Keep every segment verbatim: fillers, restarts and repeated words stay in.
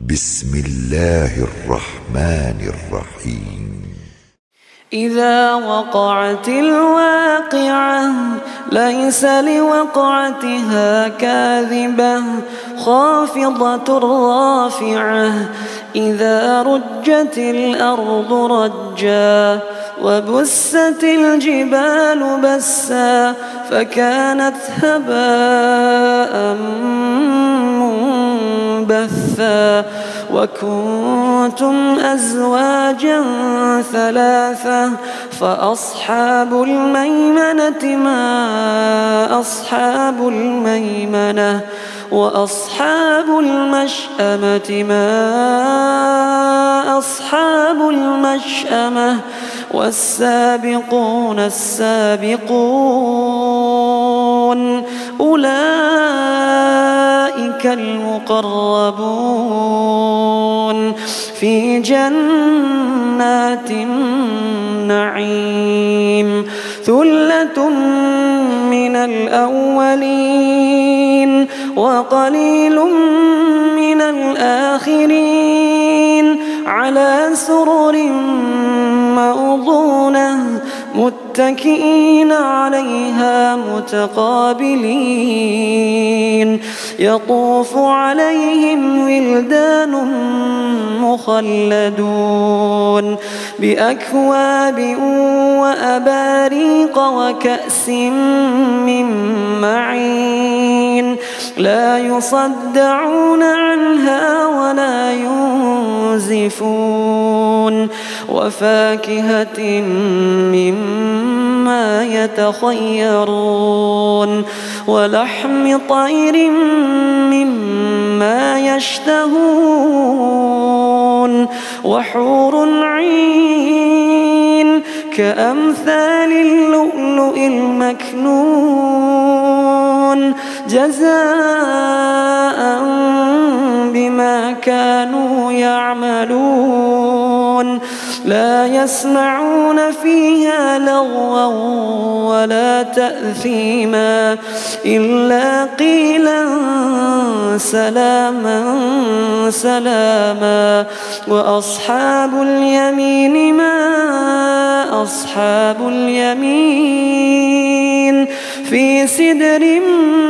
بسم الله الرحمن الرحيم إذا وقعت الواقعة ليس لوقعتها كاذبة خافضة رافعة إذا رجت الأرض رجا وبست الجبال بسا فكانت هباء منبثا وكنتم أزواجا ثلاثة فأصحاب الميمنة ما أصحاب الميمنة وأصحاب المشأمة ما أصحاب المشأمة والسابقون السابقون أولئك المقربون في جنات النعيم ثلة من الأولين وقليل من الآخرين على سرر موضونة متكئين عليها متقابلين يطوف عليهم ولدان مخلدون بأكواب وأباريق وكأس من معين لا يصدعون عنها ولا ينزفون وفاكهة مما يتخيرون ولحم طير مما يشتهون وحور عين كأمثال اللؤلؤ المكنون جزاء بما كانوا يعملون لا يسمعون فيها لغوا ولا تأثيما إلا قيلا سلاما سلاما وأصحاب اليمين ما أصحاب اليمين في سدر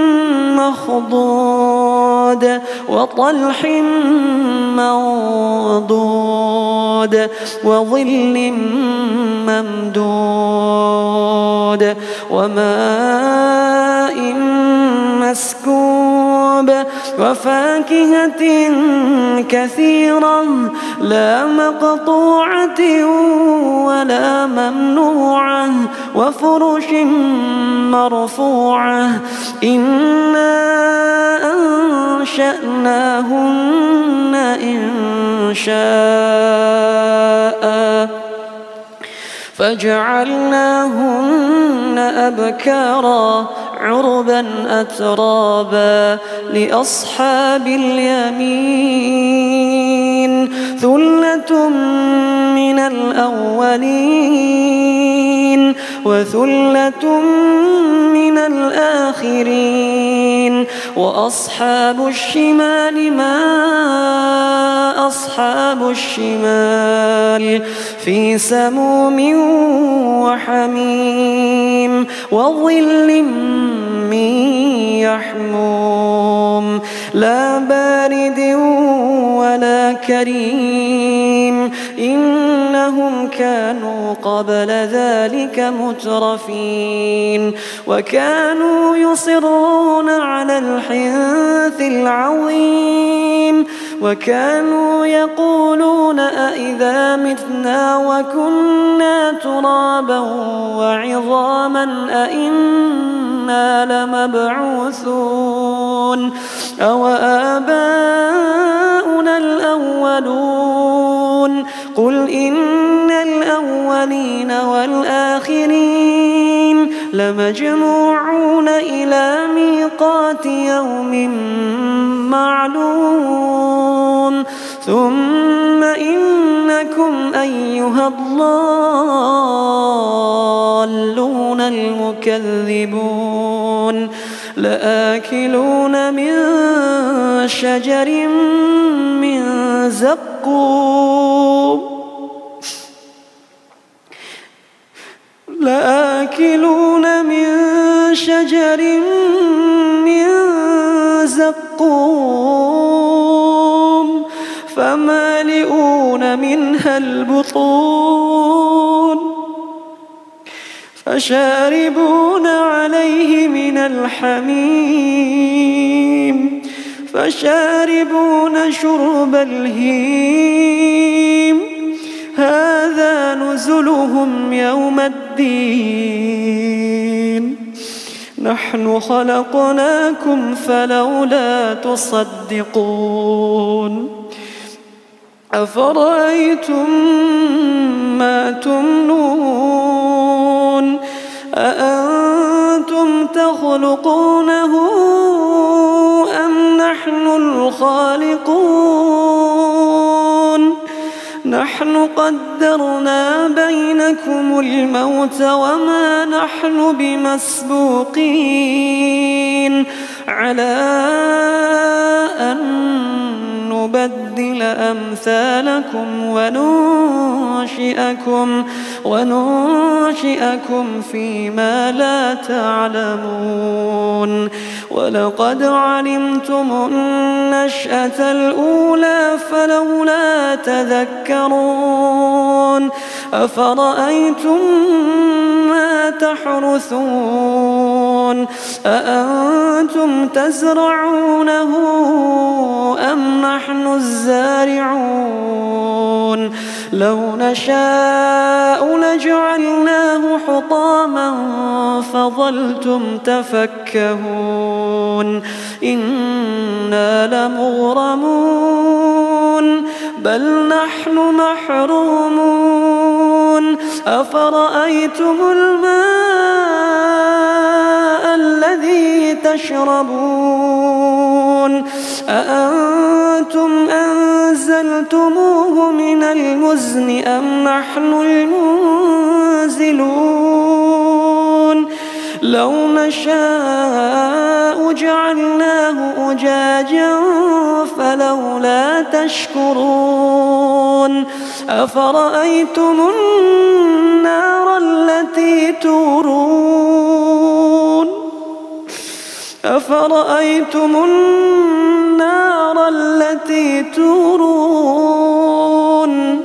مخضود وطلح منضود وظل ممدود وماء مسكوب وفاكهة كثيرة لا مقطوعة ولا ممنوعة وفرش مرفوعة إنا أنشأناهن إن شاء فجعلناهن أبكارا عربا أترابا لأصحاب اليمين ثلة من الأولين وثلة من الآخرين وأصحاب الشمال ما أصحاب الشمال في سموم وحميم وظل من يحموم لا بارد ولا كريم إنهم كانوا قبل ذلك مترفين وكانوا يصرون على الحنث العظيم وكانوا يقولون أئذا متنا وكنا ترابا وعظاما أئنا لمبعوثون أو آباؤنا الأولون قل إن الأولين والآخرين لمجموعون إلى ميقات يوم معلوم ثم إنكم أيها الضالون المكذبون لآكلون من شجر من زقوم لآكلون من شجر من زقوم فمالئون منها البطون فشاربون عليه من الحميم فشاربون شرب الهيم هذا نزلهم يوم الدين نحن خلقناكم فلولا تصدقون أفرأيتم ما تمنون أأنتم تخلقونه أم نحن الخالقون نحن قدرنا بينكم الموت وما نحن بمسبوقين على أن نبدل أمثالكم وننشئكم وننشئكم فيما لا تعلمون ولقد علمتم النشأة الأولى فلولا تذكرون أفرأيتم ما تحرثون أأنتم تزرعونه أم نحن الزارعون لو نشاء لجعلناه حطاما فظلتم تفكهون إنا لمغرمون بل نحن محرومون أفرأيتم الماء الذي تشربون أأنتم أنزلتموه من المزن أم نحن المنزلون لو نشاء جعلناه أجاجا فلولا تشكرون أفرأيتم النار التي تورون أفرأيتم النار التي تورون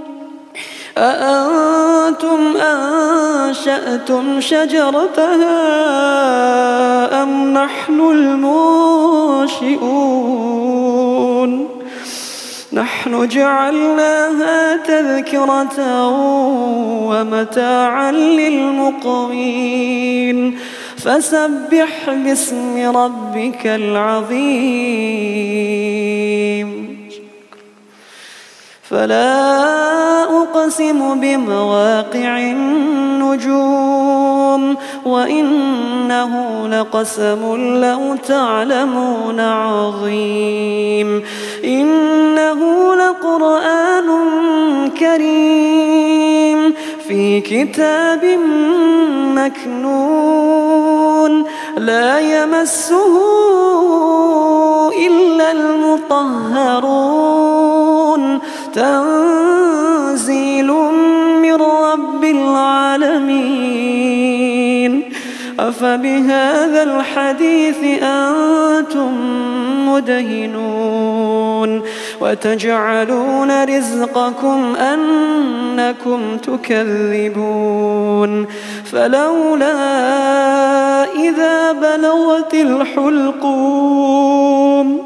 أأنتم أنشأتم شجرتها أم نحن المنشئون نحن جعلناها تذكرة ومتاعا للمقوين فسبح باسم ربك العظيم فلا أقسم بمواقع النجوم وإنه لقسم لو تعلمون عظيم إنه لقرآن كريم في كتاب مكنون لا يمسه إلا المطهرون تنزيل من رب العالمين أفبهذا الحديث أنتم مدهنون وتجعلون رزقكم أنكم تكذبون فلولا إذا بلغت الحلقوم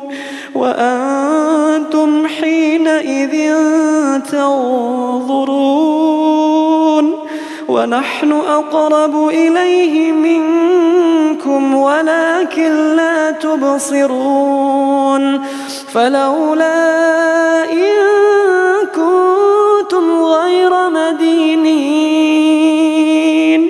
وأنتم حينئذ تنظرون ونحن أقرب إليه منكم ولكن لا تبصرون فلولا إن كنتم غير مدينين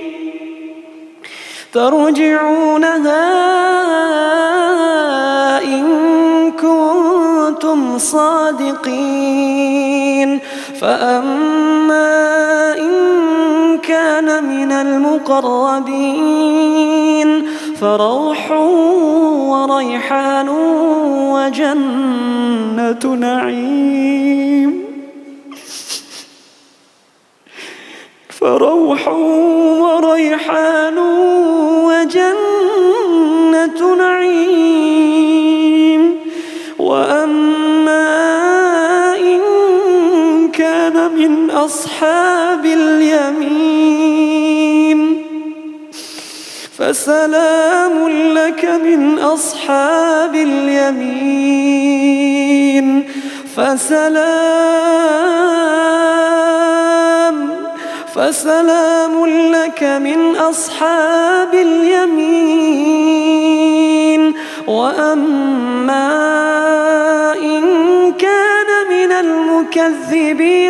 ترجعونها إن كنتم الصادقين. فأما إن كان من المقربين فروح وريحان وجنة نعيم فروح وريحان وجنة نعيم. وأما إن كان من أصحاب اليمين فسلام لك من أصحاب اليمين فسلام فسلام لك من أصحاب اليمين. وأما إن كان من المكذبين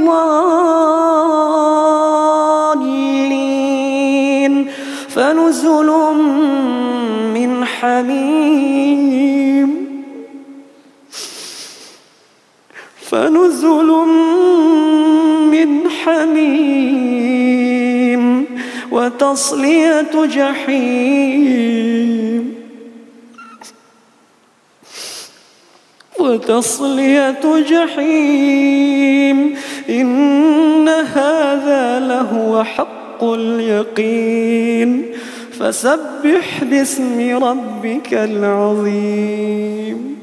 الضالين فنزل من حميم فنزل من حميم وتصلية جحيم وتصلية جحيم إن هذا لهو حق اليقين. فسبح باسم ربك العظيم.